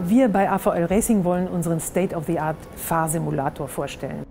Wir bei AVL Racing wollen unseren State-of-the-Art Fahrsimulator vorstellen.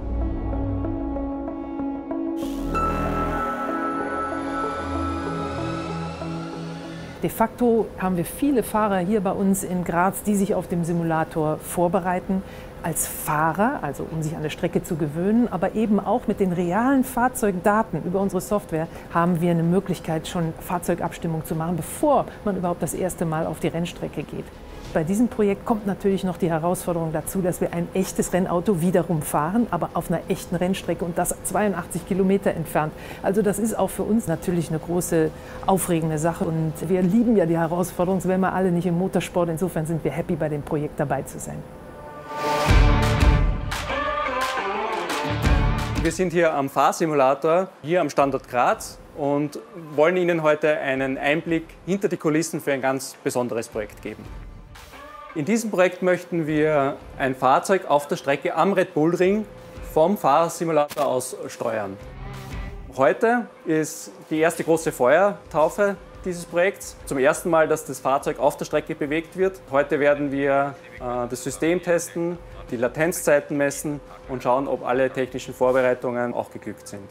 De facto haben wir viele Fahrer hier bei uns in Graz, die sich auf dem Simulator vorbereiten. Als Fahrer, also um sich an der Strecke zu gewöhnen, aber eben auch mit den realen Fahrzeugdaten über unsere Software haben wir eine Möglichkeit, schon Fahrzeugabstimmung zu machen, bevor man überhaupt das erste Mal auf die Rennstrecke geht. Bei diesem Projekt kommt natürlich noch die Herausforderung dazu, dass wir ein echtes Rennauto wiederum fahren, aber auf einer echten Rennstrecke und das 82 Kilometer entfernt. Also das ist auch für uns natürlich eine große, aufregende Sache und wir lieben ja die Herausforderung, sonst wären wir alle nicht im Motorsport. Insofern sind wir happy, bei dem Projekt dabei zu sein. Wir sind hier am Fahrsimulator, hier am Standort Graz und wollen Ihnen heute einen Einblick hinter die Kulissen für ein ganz besonderes Projekt geben. In diesem Projekt möchten wir ein Fahrzeug auf der Strecke am Red Bull Ring vom Fahrsimulator aus steuern. Heute ist die erste große Feuertaufe dieses Projekts. Zum ersten Mal, dass das Fahrzeug auf der Strecke bewegt wird. Heute werden wir das System testen, die Latenzzeiten messen und schauen, ob alle technischen Vorbereitungen auch geglückt sind.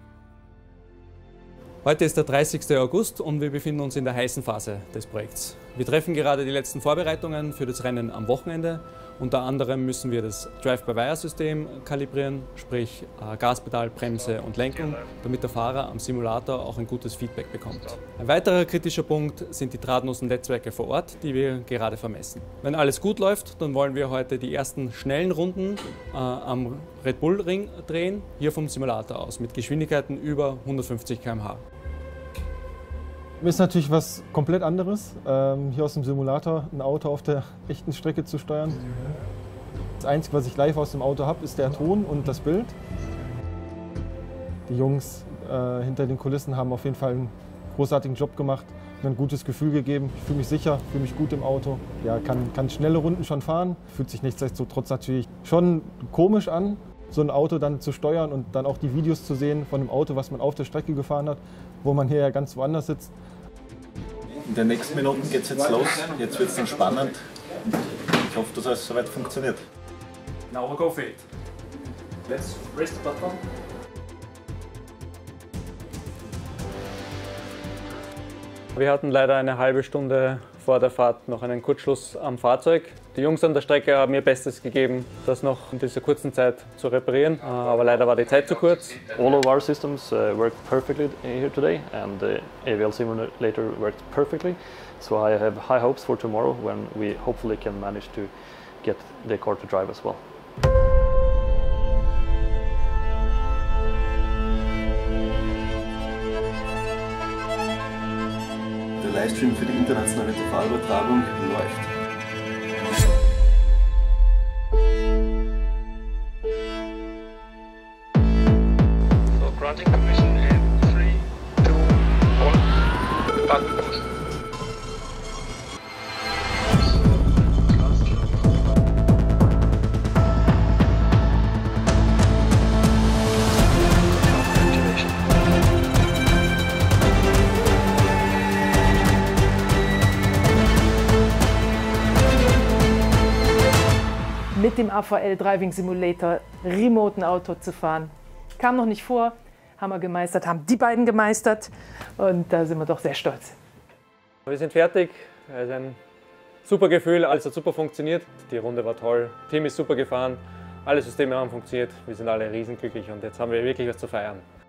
Heute ist der 30. August und wir befinden uns in der heißen Phase des Projekts. Wir treffen gerade die letzten Vorbereitungen für das Rennen am Wochenende. Unter anderem müssen wir das Drive-by-Wire-System kalibrieren, sprich Gaspedal, Bremse und Lenkung, damit der Fahrer am Simulator auch ein gutes Feedback bekommt. Ein weiterer kritischer Punkt sind die drahtlosen Netzwerke vor Ort, die wir gerade vermessen. Wenn alles gut läuft, dann wollen wir heute die ersten schnellen Runden am Red Bull Ring drehen, hier vom Simulator aus, mit Geschwindigkeiten über 150 km/h. Ist natürlich was komplett anderes, hier aus dem Simulator ein Auto auf der echten Strecke zu steuern. Das Einzige, was ich live aus dem Auto habe, ist der Ton und das Bild. Die Jungs hinter den Kulissen haben auf jeden Fall einen großartigen Job gemacht, mir ein gutes Gefühl gegeben. Ich fühle mich sicher, fühle mich gut im Auto. Ja, kann schnelle Runden schon fahren, fühlt sich nichtsdestotrotz natürlich schon komisch an, so ein Auto dann zu steuern und dann auch die Videos zu sehen von dem Auto, was man auf der Strecke gefahren hat, wo man hier ja ganz woanders sitzt. In den nächsten Minuten geht es jetzt los, jetzt wird es dann spannend. Ich hoffe, dass alles soweit funktioniert. Now we'll go for it. Let's raise the button. Wir hatten leider eine halbe Stunde vor der Fahrt noch einen Kurzschluss am Fahrzeug. Die Jungs an der Strecke haben ihr Bestes gegeben, das noch in dieser kurzen Zeit zu reparieren, aber leider war die Zeit zu kurz. All of our systems worked perfectly here today and the AVL simulator worked perfectly. So I have high hopes for tomorrow when we hopefully can manage to get the car to drive as well. Der Livestream für die internationale TV-Übertragung läuft. Granting permission in 3, 2, 1, button push. Mit dem AVL Driving Simulator remote ein Auto zu fahren. Kam noch nicht vor, haben wir gemeistert, haben die beiden gemeistert und da sind wir doch sehr stolz. Wir sind fertig, es ist ein super Gefühl, alles hat super funktioniert. Die Runde war toll, das Team ist super gefahren, alle Systeme haben funktioniert, wir sind alle riesenglücklich und jetzt haben wir wirklich was zu feiern.